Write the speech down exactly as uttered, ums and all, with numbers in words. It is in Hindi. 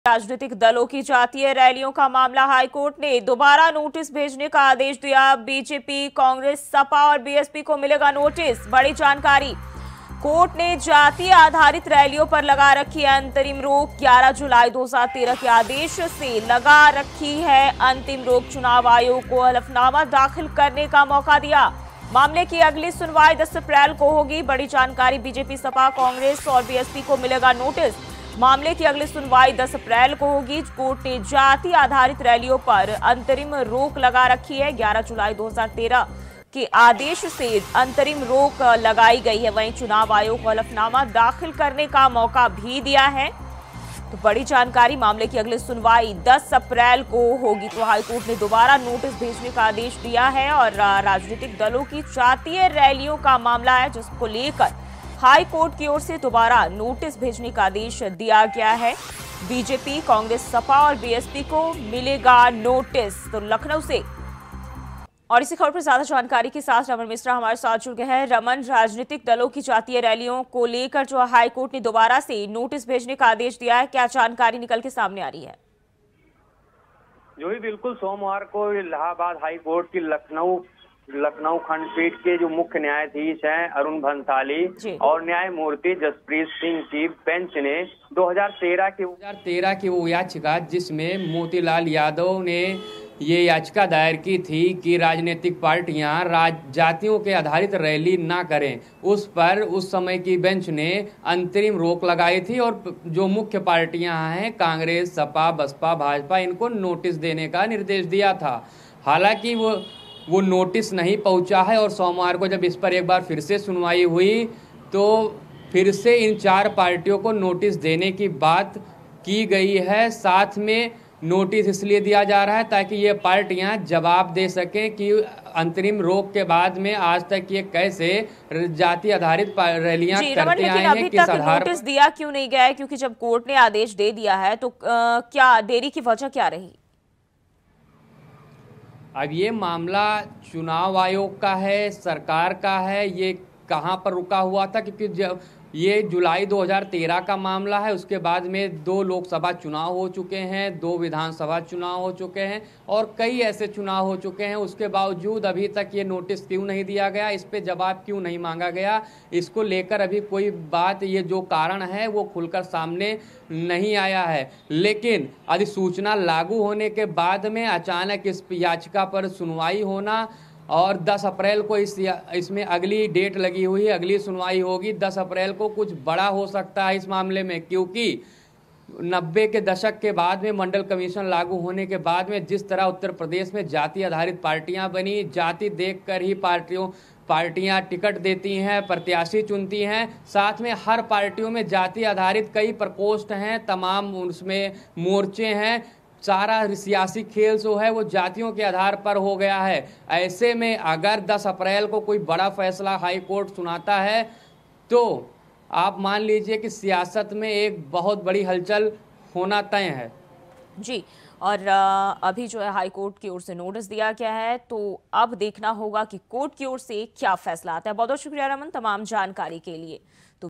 राजनीतिक दलों की जातीय रैलियों का मामला हाईकोर्ट ने दोबारा नोटिस भेजने का आदेश दिया। बीजेपी, कांग्रेस, सपा और बीएसपी को मिलेगा नोटिस। बड़ी जानकारी, कोर्ट ने जाति आधारित रैलियों पर लगा रखी है अंतरिम रोक। ग्यारह जुलाई दो हज़ार तेरह के आदेश से लगा रखी है अंतिम रोक। चुनाव आयोग को हलफनामा दाखिल करने का मौका दिया। मामले की अगली सुनवाई दस अप्रैल को होगी। बड़ी जानकारी, बीजेपी, सपा, कांग्रेस और बीएसपी को मिलेगा नोटिस। मामले की अगली सुनवाई दस अप्रैल को होगी। कोर्ट ने जाति आधारित रैलियों पर अंतरिम रोक लगा रखी है। ग्यारह जुलाई दो हज़ार तेरह के आदेश से अंतरिम रोक लगाई गई है। वहीं चुनाव आयोग को हलफनामा दाखिल करने का मौका भी दिया है। तो बड़ी जानकारी, मामले की अगली सुनवाई दस अप्रैल को होगी। तो हाईकोर्ट ने दोबारा नोटिस भेजने का आदेश दिया है और राजनीतिक दलों की जातीय रैलियों का मामला है, जिसको लेकर हाई कोर्ट की ओर से दोबारा नोटिस भेजने का आदेश दिया गया है। बीजेपी, कांग्रेस, सपा और बीएसपी को मिलेगा नोटिस। तो लखनऊ से और इसी खबर पर ज्यादा जानकारी के साथ रमन मिश्रा हमारे साथ जुड़ गए हैं। रमन, राजनीतिक दलों की जातीय रैलियों को लेकर जो हाई कोर्ट ने दोबारा से नोटिस भेजने का आदेश दिया है, क्या जानकारी निकल के सामने आ रही है? जो ही बिल्कुल सोमवार को इलाहाबाद हाई कोर्ट की लखनऊ लखनऊ खंडपीठ के जो मुख्य न्यायाधीश हैं अरुण भंसाली और न्यायमूर्ति जसप्रीत सिंह की बेंच ने दो हज़ार तेरह की दो हज़ार तेरह की वो याचिका, जिसमें मोतीलाल यादव ने ये याचिका दायर की थी कि राजनीतिक पार्टियां राज जातियों के आधारित रैली ना करें, उस पर उस समय की बेंच ने अंतरिम रोक लगाई थी और जो मुख्य पार्टियां हैं कांग्रेस, सपा, बसपा, भाजपा, इनको नोटिस देने का निर्देश दिया था। हालांकि वो वो नोटिस नहीं पहुंचा है और सोमवार को जब इस पर एक बार फिर से सुनवाई हुई तो फिर से इन चार पार्टियों को नोटिस देने की बात की गई है। साथ में नोटिस इसलिए दिया जा रहा है ताकि ये पार्टियां जवाब दे सकें कि अंतरिम रोक के बाद में आज तक ये कैसे जाति आधारित रैलियां करते आए हैं, किस आधार पर नोटिस दिया क्यों नहीं गया है? क्योंकि जब कोर्ट ने आदेश दे दिया है तो आ, क्या देरी की वजह क्या रही? अब ये मामला चुनाव आयोग का है, सरकार का है। ये कहाँ पर रुका हुआ था? क्योंकि जब ये जुलाई दो हज़ार तेरह का मामला है, उसके बाद में दो लोकसभा चुनाव हो चुके हैं, दो विधानसभा चुनाव हो चुके हैं और कई ऐसे चुनाव हो चुके हैं। उसके बावजूद अभी तक ये नोटिस क्यों नहीं दिया गया, इस पे जवाब क्यों नहीं मांगा गया, इसको लेकर अभी कोई बात, ये जो कारण है वो खुलकर सामने नहीं आया है। लेकिन अधिसूचना लागू होने के बाद में अचानक इस याचिका पर सुनवाई होना और दस अप्रैल को इस इसमें अगली डेट लगी हुई है, अगली सुनवाई होगी दस अप्रैल को। कुछ बड़ा हो सकता है इस मामले में, क्योंकि नब्बे के दशक के बाद में मंडल कमीशन लागू होने के बाद में जिस तरह उत्तर प्रदेश में जाति आधारित पार्टियां बनी, जाति देखकर ही पार्टियों पार्टियां टिकट देती हैं, प्रत्याशी चुनती हैं। साथ में हर पार्टियों में जाति आधारित कई प्रकोष्ठ हैं, तमाम उसमें मोर्चे हैं। सारा सियासी खेल जो है वो जातियों के आधार पर हो गया है। ऐसे में अगर दस अप्रैल को कोई बड़ा फैसला हाई कोर्ट सुनाता है तो आप मान लीजिए कि सियासत में एक बहुत बड़ी हलचल होना तय है। जी, और अभी जो है हाई कोर्ट की ओर से नोटिस दिया गया है, तो अब देखना होगा कि कोर्ट की ओर से क्या फैसला आता है। बहुत बहुत शुक्रिया रमन तमाम जानकारी के लिए। तो